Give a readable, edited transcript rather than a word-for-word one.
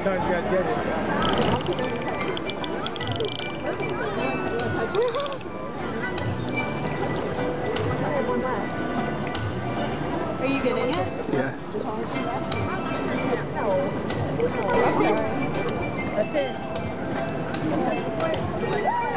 times you guys get it. Are you getting it? Yeah. No. I'm sorry. That's it.